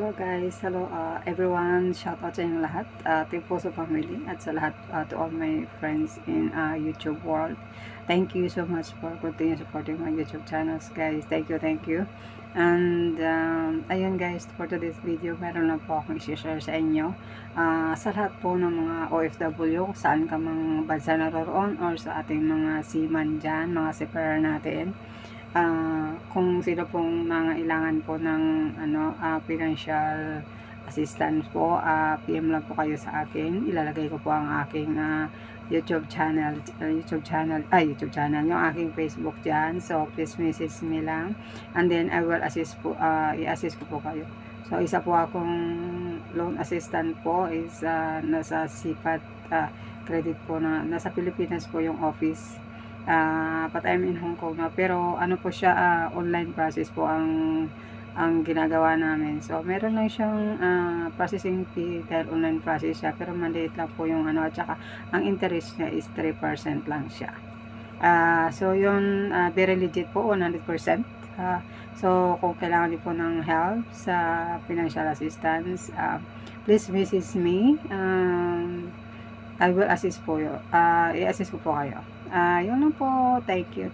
Hello guys, hello everyone, shout out sa inyong lahat, Team Puso Family at sa lahat, to all my friends in YouTube world. Thank you so much for continue supporting my YouTube channels guys, thank you. And ayun guys, for today's video, meron lang po akong i-share sa inyo sa lahat po ng mga OFW, saan ka mang bansa naroon or sa ating mga seaman dyan, mga seafarer natin. Kung sino pong nangailangan po ng financial assistance po, PM lang po kayo sa akin. Ilalagay ko po ang aking YouTube channel, yung aking Facebook dyan. So please message me lang and then I will assist po, i-assist ko po kayo. So isa po akong loan assistant po is nasa Sipat Credit po, na nasa Pilipinas po yung office. But I'm in Hong Kong na, pero ano po siya, online process po ang ginagawa namin. So meron lang siyang processing fee dahil online process siya, pero maliit lang po yung at saka ang interest niya is 3% lang siya. So yun, very legit po, 100%. So kung kailangan niyo po ng help sa financial assistance, please message me. I will assist po you. I-assist ko po kayo. Yun lang po. Thank you.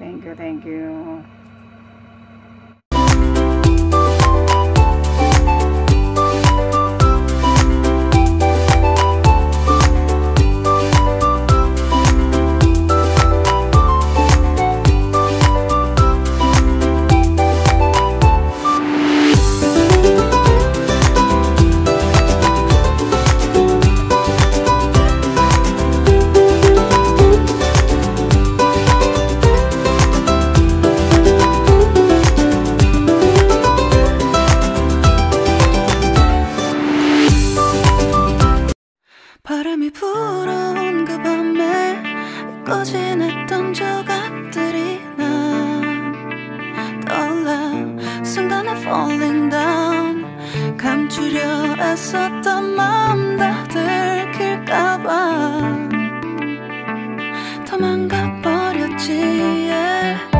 바람이 불어온 그 밤에 잊고 지냈던 조각들이 난 떠올라 순간에 falling down 감추려 애썼던 마음 다 들킬까봐 도망가 버렸지 yeah.